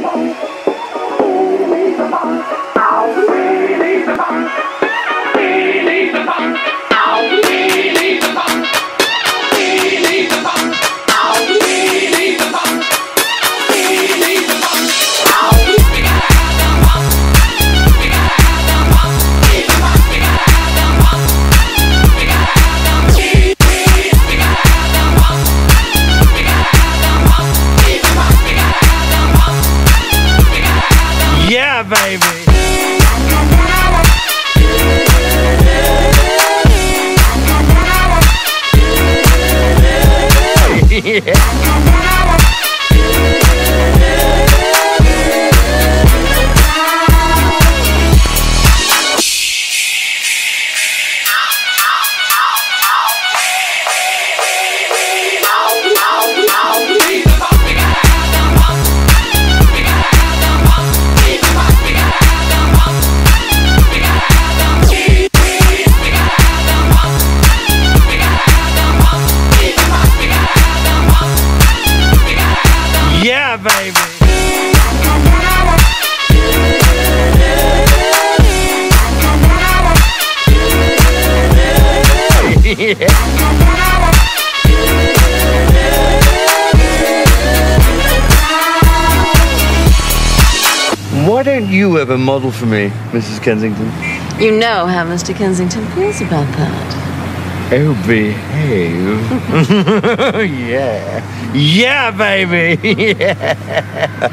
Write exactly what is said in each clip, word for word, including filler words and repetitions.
Yeah, baby. Yeah. Yeah, baby. Yeah. Why don't you ever model for me, Missus Kensington? You know how Mister Kensington feels about that. Oh, behave. Yeah. Yeah, baby. Yeah.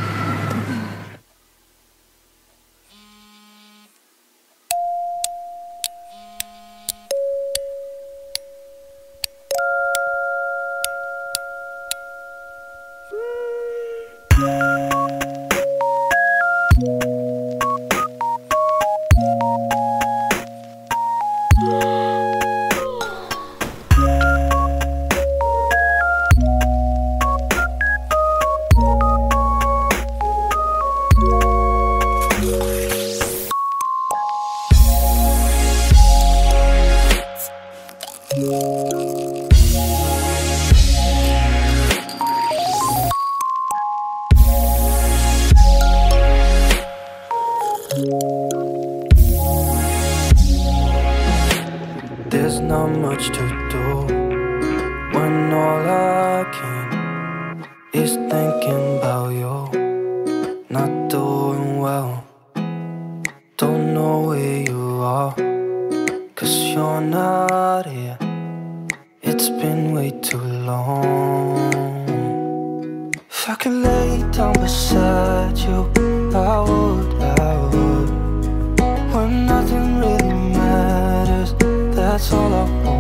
There's not much to do when all I can is thinking about you. Not doing well, don't know where you are, 'cause you're not here. It's been way too long. If I could lay down beside you, I would, I would. When nothing really matters, that's all I want.